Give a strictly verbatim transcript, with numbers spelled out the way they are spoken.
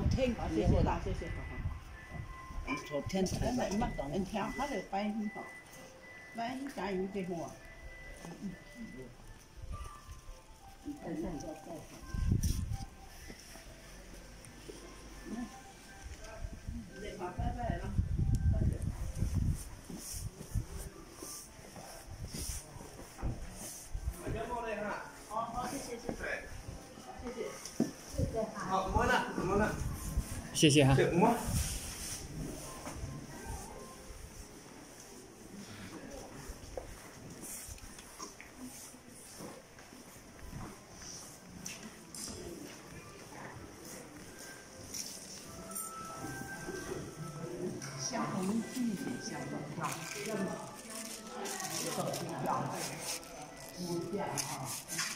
天好，谢谢啦，谢谢，好好。 昨天才来嘛，人听他就摆起吼，摆起加油这货。再再再再。来嘛，拜拜了。好好，谢谢谢谢。谢谢。谢谢哈。 好，摸了，摸了。 谢谢哈。 对，摸。 小红记是小红票，这个手机票，物价哈。